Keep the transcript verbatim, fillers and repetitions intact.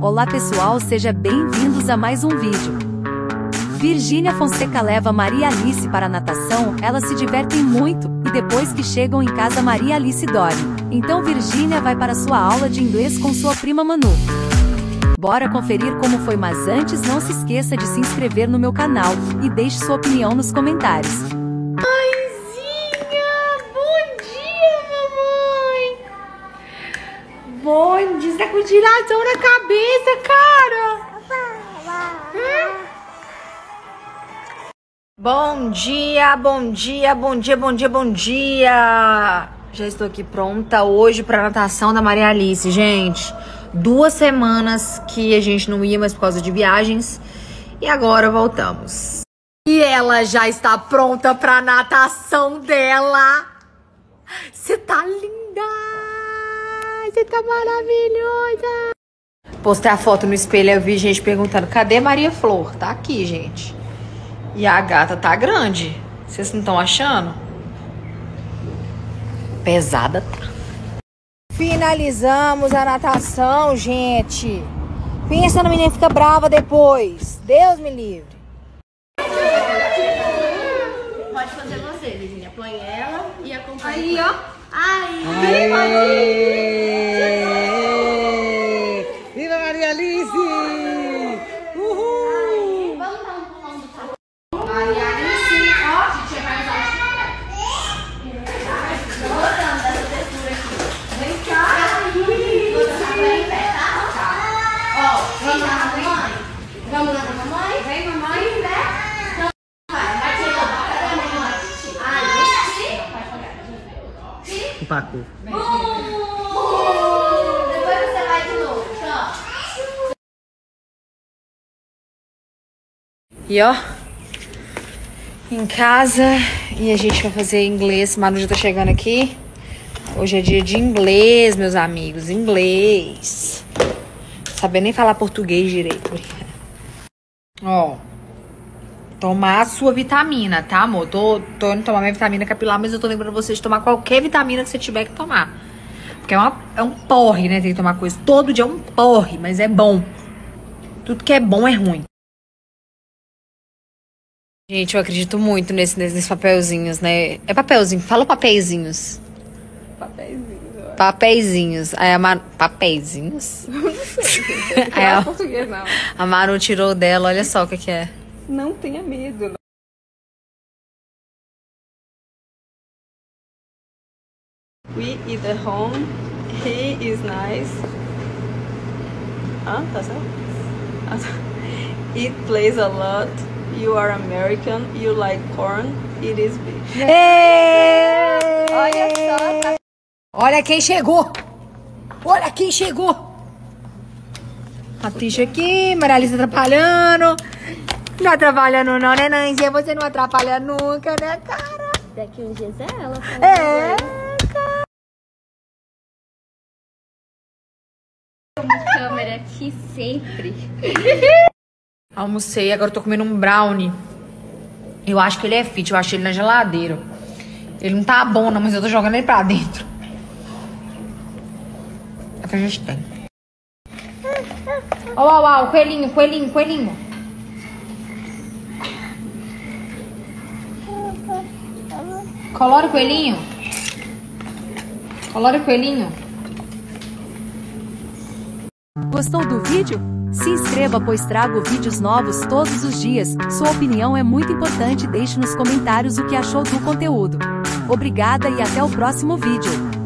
Olá pessoal, sejam bem-vindos a mais um vídeo. Virgínia Fonseca leva Maria Alice para a natação, elas se divertem muito, e depois que chegam em casa Maria Alice dorme. Então Virgínia vai para sua aula de inglês com sua prima Manu. Bora conferir como foi, mas antes não se esqueça de se inscrever no meu canal, e deixe sua opinião nos comentários. Bom dia, você tá com tiração na cabeça, cara! Hum? Bom dia, bom dia, bom dia, bom dia, bom dia! Já estou aqui pronta hoje pra natação da Maria Alice, gente. Duas semanas que a gente não ia mais por causa de viagens e agora voltamos. E ela já está pronta pra natação dela. Você tá linda! Você tá maravilhosa! Postei a foto no espelho e eu vi gente perguntando: cadê Maria Flor? Tá aqui, gente. E a gata tá grande. Vocês não estão achando? Pesada tá. Finalizamos a natação, gente. Pensa na menina, fica brava depois. Deus me livre. Pode fazer você, Virgínia. Põe ela e acompanha. Aí, ó. Ai, viva Maria Alice! Uhul! vamos dar um pulão do tabu. Maria Alice, ó, gente, é mais alto. Tô gostando dessa textura aqui. Vem cá. Vou deixar pra em pé, tá? Ó, vamos lá na mamãe? Vamos lá na mamãe? Vem, mamãe, né? Então, vai, vai tirar. Cadê a mamãe? Ai, deixa. Vai jogar. Paco. Depois você vai de novo, tchau. E ó, em casa, e a gente vai fazer inglês. Manu já tá chegando aqui. Hoje é dia de inglês, meus amigos, inglês. Sabendo nem falar português direito. Ó, tomar a sua vitamina, tá, amor? Tô, tô indo tomar minha vitamina capilar, mas eu tô lembrando vocês de tomar qualquer vitamina que você tiver que tomar. Porque é, uma, é um porre, né? Tem que tomar coisa. Todo dia é um porre, mas é bom. Tudo que é bom é ruim. Gente, eu acredito muito nesse, nesses papelzinhos, né? É papelzinho, fala papeizinhos. Papeizinho. Papeizinhos. Aí a Manu... Papeizinhos? Aí a... português, não. a Manu tirou dela, olha só o que que é. Não tenha medo. We eat at home. He is nice. Ah, tá certo? Ah, tá. It plays a lot. You are American. You like corn. It is big. Ei! Olha só. Olha quem chegou! Olha quem chegou! Patrícia aqui, Maria Alice atrapalhando. Não atrapalhando não, né, Nanzinha? Você não atrapalha nunca, né, cara? Daqui uns dias é ela. É, Câmera aqui sempre. almocei, agora eu tô comendo um brownie. Eu acho que ele é fit, eu achei ele na geladeira. Ele não tá bom não, mas eu tô jogando ele pra dentro. É que a gente tem. Ó, ó, ó, o coelhinho, coelhinho, coelhinho. Colore o coelhinho. Colore o coelhinho. Gostou do vídeo? Se inscreva, pois trago vídeos novos todos os dias. Sua opinião é muito importante, deixe nos comentários o que achou do conteúdo. Obrigada e até o próximo vídeo.